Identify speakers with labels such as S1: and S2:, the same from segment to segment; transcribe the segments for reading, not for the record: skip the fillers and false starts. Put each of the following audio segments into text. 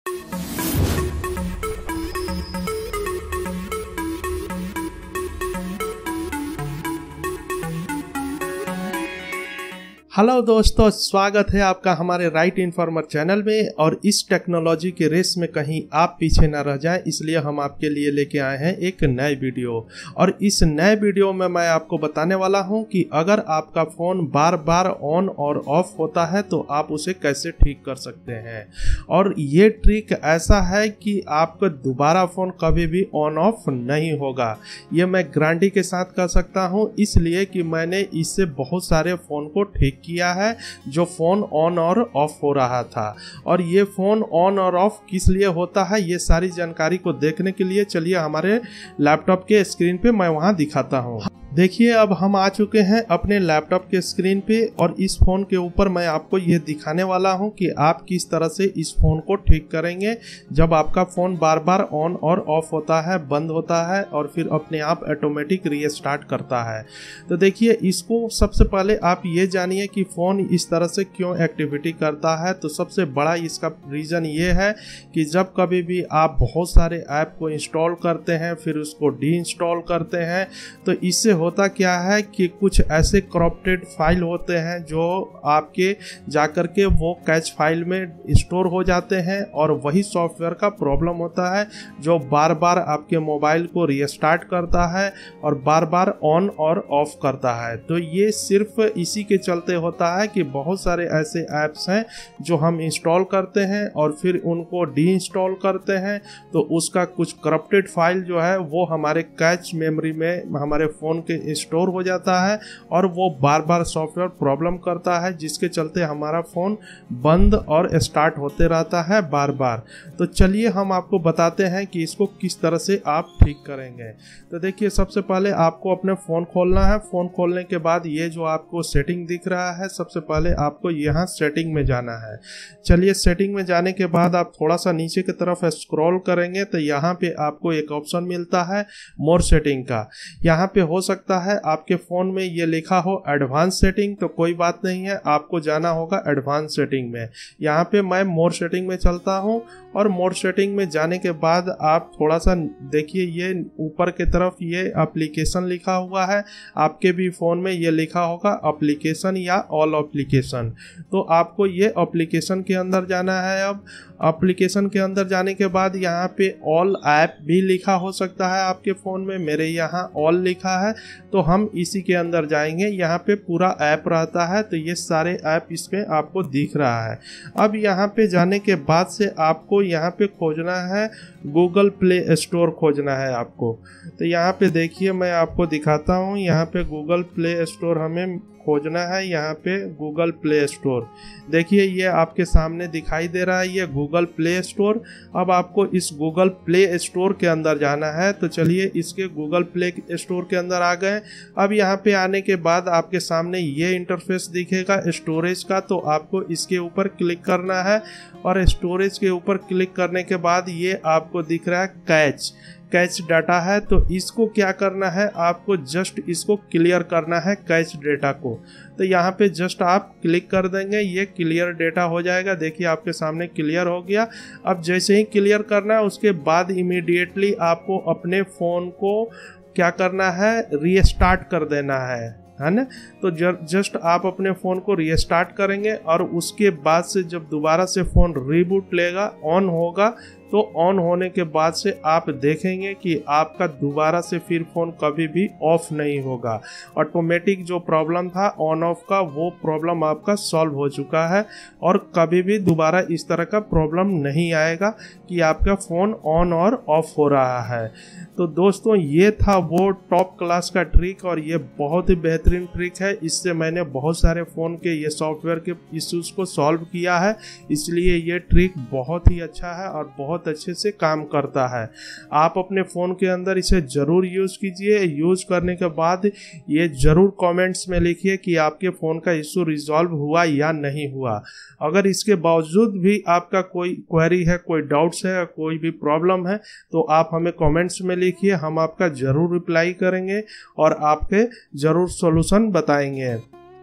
S1: Hello दोस्तों, स्वागत है आपका हमारे राइट इन्फॉर्मर चैनल में। और इस टेक्नोलॉजी के रेस में कहीं आप पीछे ना रह जाएं, इसलिए हम आपके लिए लेके आए हैं एक नए वीडियो। और इस नए वीडियो में मैं आपको बताने वाला हूं कि अगर आपका फ़ोन बार बार ऑन और ऑफ होता है तो आप उसे कैसे ठीक कर सकते हैं। और ये ट्रिक ऐसा है कि आपका दोबारा फ़ोन कभी भी ऑन ऑफ नहीं होगा। ये मैं गारंटी के साथ कर सकता हूँ, इसलिए कि मैंने इससे बहुत सारे फ़ोन को ठीक किया है जो फोन ऑन और ऑफ हो रहा था। और ये फोन ऑन और ऑफ किस लिए होता है, ये सारी जानकारी को देखने के लिए चलिए हमारे लैपटॉप के स्क्रीन पे मैं वहां दिखाता हूं। देखिए, अब हम आ चुके हैं अपने लैपटॉप के स्क्रीन पे और इस फ़ोन के ऊपर मैं आपको ये दिखाने वाला हूँ कि आप किस तरह से इस फ़ोन को ठीक करेंगे जब आपका फ़ोन बार बार ऑन और ऑफ होता है, बंद होता है और फिर अपने आप ऑटोमेटिक रीस्टार्ट करता है। तो देखिए, इसको सबसे पहले आप ये जानिए कि फ़ोन इस तरह से क्यों एक्टिविटी करता है। तो सबसे बड़ा इसका रीज़न ये है कि जब कभी भी आप बहुत सारे ऐप को इंस्टॉल करते हैं फिर उसको डी इंस्टॉल करते हैं, तो इससे होता क्या है कि कुछ ऐसे करप्टेड फाइल होते हैं जो आपके जाकर के वो कैच फाइल में स्टोर हो जाते हैं और वही सॉफ्टवेयर का प्रॉब्लम होता है जो बार बार आपके मोबाइल को रीस्टार्ट करता है और बार बार ऑन और ऑफ करता है। तो ये सिर्फ इसी के चलते होता है कि बहुत सारे ऐसे ऐप्स हैं जो हम इंस्टॉल करते हैं और फिर उनको डी इंस्टॉल करते हैं, तो उसका कुछ करप्टेड फाइल जो है वो हमारे कैच मेमोरी में हमारे फ़ोन के स्टोर हो जाता है और वो बार बार सॉफ्टवेयर प्रॉब्लम करता है, जिसके चलते हमारा फ़ोन बंद और स्टार्ट होते रहता है बार बार। तो चलिए हम आपको बताते हैं कि इसको किस तरह से आप ठीक करेंगे। तो देखिए, सबसे पहले आपको अपने फ़ोन खोलना है। फ़ोन खोलने के बाद ये जो आपको सेटिंग दिख रहा है, सबसे पहले आपको यहाँ सेटिंग में जाना है। चलिए, सेटिंग में जाने के बाद आप थोड़ा सा नीचे की तरफ स्क्रॉल करेंगे तो यहाँ पे आपको एक ऑप्शन मिलता है मोर सेटिंग का। यहाँ पे हो सकता है आपके फ़ोन में ये लिखा हो एडवांस सेटिंग, तो कोई बात नहीं है, आपको जाना होगा एडवांस सेटिंग में। यहाँ पे मैं मोर सेटिंग में चलता हूँ और मोर सेटिंग में जाने के बाद आप थोड़ा सा देखिए, ये ऊपर की तरफ ये एप्लीकेशन लिखा हुआ है। आपके भी फ़ोन में ये लिखा होगा एप्लीकेशन या ऑल एप्लीकेशन। तो आपको ये एप्लीकेशन के अंदर जाना है। अब एप्लीकेशन के अंदर जाने के बाद यहाँ पे ऑल ऐप भी लिखा हो सकता है आपके फ़ोन में, मेरे यहाँ ऑल लिखा है, तो हम इसी के अंदर जाएंगे। यहाँ पे पूरा ऐप रहता है, तो ये सारे ऐप इसमें आपको दिख रहा है। अब यहाँ पे जाने के बाद से आपको यहाँ पे खोजना है गूगल प्ले स्टोर खोजना है आपको। तो यहाँ पे देखिए, मैं आपको दिखाता हूँ। यहाँ पे गूगल प्ले स्टोर हमें खोजना है। यहाँ पे गूगल प्ले स्टोर देखिए, ये आपके सामने दिखाई दे रहा है, ये गूगल प्ले स्टोर। अब आपको इस गूगल प्ले स्टोर के अंदर जाना है। तो चलिए, इसके गूगल प्ले स्टोर के अंदर आ गए। अब यहाँ पे आने के बाद आपके सामने ये इंटरफेस दिखेगा स्टोरेज का, तो आपको इसके ऊपर क्लिक करना है। और स्टोरेज के ऊपर क्लिक करने के बाद ये आपको दिख रहा है कैच डाटा है। तो इसको क्या करना है, आपको जस्ट इसको क्लियर करना है कैच डेटा को। तो यहाँ पे जस्ट आप क्लिक कर देंगे, ये क्लियर डेटा हो जाएगा। देखिए, आपके सामने क्लियर हो गया। अब जैसे ही क्लियर करना है उसके बाद इमीडिएटली आपको अपने फ़ोन को क्या करना है, रीस्टार्ट कर देना है ना। तो जस्ट आप अपने फ़ोन को रीस्टार्ट करेंगे और उसके बाद से जब दोबारा से फ़ोन रीबूट लेगा, ऑन होगा, तो ऑन होने के बाद से आप देखेंगे कि आपका दोबारा से फिर फ़ोन कभी भी ऑफ नहीं होगा। ऑटोमेटिक जो प्रॉब्लम था ऑन ऑफ का, वो प्रॉब्लम आपका सॉल्व हो चुका है और कभी भी दोबारा इस तरह का प्रॉब्लम नहीं आएगा कि आपका फ़ोन ऑन और ऑफ हो रहा है। तो दोस्तों, ये था वो टॉप क्लास का ट्रिक और ये बहुत ही बेहतरीन ट्रिक है। इससे मैंने बहुत सारे फ़ोन के ये सॉफ्टवेयर के इश्यूज़ को सॉल्व किया है, इसलिए ये ट्रिक बहुत ही अच्छा है और बहुत अच्छे से काम करता है। आप अपने फ़ोन के अंदर इसे ज़रूर यूज़ कीजिए। यूज़ करने के बाद ये ज़रूर कमेंट्स में लिखिए कि आपके फ़ोन का इशू रिजॉल्व हुआ या नहीं हुआ। अगर इसके बावजूद भी आपका कोई क्वेरी है, कोई डाउट्स है, कोई भी प्रॉब्लम है, तो आप हमें कमेंट्स में लिखिए, हम आपका ज़रूर रिप्लाई करेंगे और आपके ज़रूर सॉल्यूशन बताएंगे।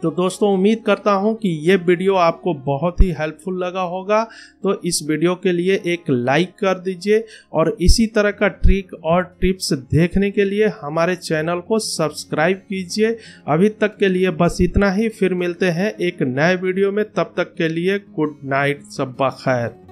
S1: तो दोस्तों उम्मीद करता हूं कि ये वीडियो आपको बहुत ही हेल्पफुल लगा होगा। तो इस वीडियो के लिए एक लाइक कर दीजिए और इसी तरह का ट्रिक और टिप्स देखने के लिए हमारे चैनल को सब्सक्राइब कीजिए। अभी तक के लिए बस इतना ही, फिर मिलते हैं एक नए वीडियो में। तब तक के लिए गुड नाइट, शब्बा खैर।